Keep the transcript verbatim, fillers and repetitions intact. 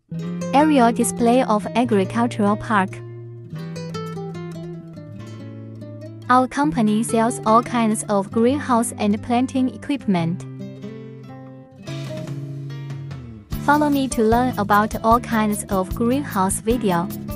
Aerial display of agricultural park. Our company sells all kinds of greenhouse and planting equipment. Follow me to learn about all kinds of greenhouse video.